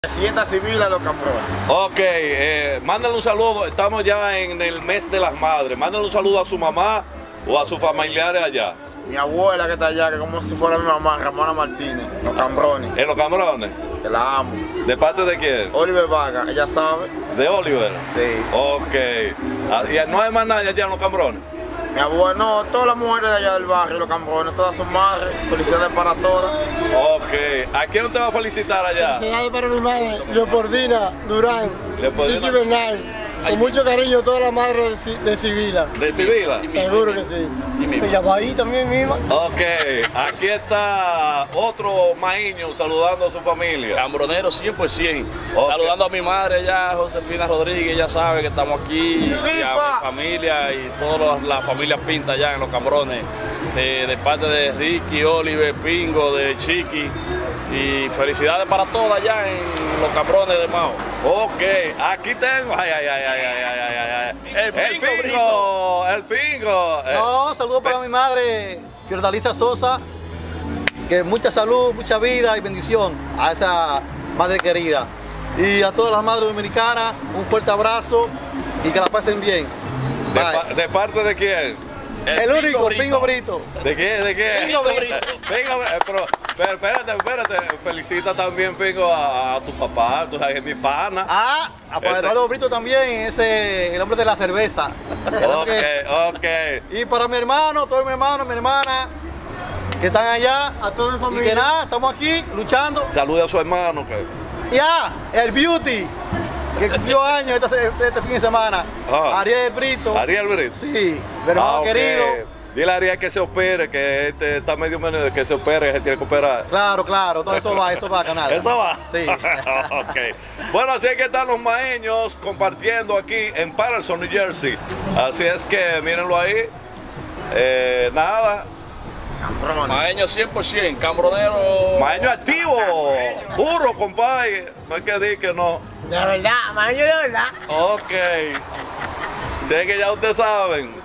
Hacienda Civil a los Cambrones. Ok, mándale un saludo, estamos ya en el mes de las madres, mándale un saludo a su mamá o a sus familiares allá. Mi abuela que está allá, que como si fuera mi mamá, Ramona Martínez, los Cambrones. ¿En los Cambrones? Que la amo. ¿De parte de quién? Oliver Vaga, ella sabe. ¿De Oliver? Sí. Ok. ¿Y no hay más nadie allá en los Cambrones? Mi abuela, no, todas las mujeres de allá del barrio, los Cambrones, todas son madres, felicidades para todas. Ok. ¿A quién usted va a felicitar allá? Felicidades para mi madre, Leopoldina Durán, Leopoldina. Chiqui Bernal. Con mucho cariño a todas las madres de Civila. ¿De Civila? Seguro que sí. Y Yabaí también misma. Ok, aquí está otro maíño saludando a su familia. Cambronero 100%. Ok. Saludando a mi madre ya, Josefina Rodríguez, ya sabe que estamos aquí. Y a mi familia y todas las familias pintas ya en los Cambrones. De parte de Ricky, Oliver, Pingo, de Chiqui. Y felicidades para todas allá en los Cambrones de Mao. Ok, aquí tengo. Ay. El Pingo, El Pingo. No, saludos para mi madre, Fiordalisa Sosa, que mucha salud, mucha vida y bendición a esa madre querida. Y a todas las madres dominicanas, un fuerte abrazo y que la pasen bien. Bye. ¿De parte de quién? El único, Pingo Brito. ¿De quién? ¿De quién? Pingo Brito. Pingo, pero espérate. Felicita también, Pingo, a tu papá, tú sabes que es mi pana. A Juan Eduardo Brito también, ese, el hombre de la cerveza. Ok. Y para mi hermano, todos mis hermanos, mi hermana, que están allá, A toda mi y que familia. nada, estamos aquí luchando. Saluda a su hermano. Ya, el Beauty, que cumplió años este fin de semana. Ariel Brito. Ariel Brito. Sí, mi hermano Ok. querido. Dile a Ariel que se opere, que está medio menos de que se opere, que se tiene que operar. Claro, todo eso va, canal. ¿Eso va? Sí. Ok. Bueno, así es que están los maeños compartiendo aquí en Patterson, New Jersey. Así es que mírenlo ahí. Nada. Cambrones. Maeño 100%, Cambronero. Maeño activo. Puro, compadre. No hay que decir que no. De verdad, mayo de verdad. Ok. Sé que ya ustedes saben.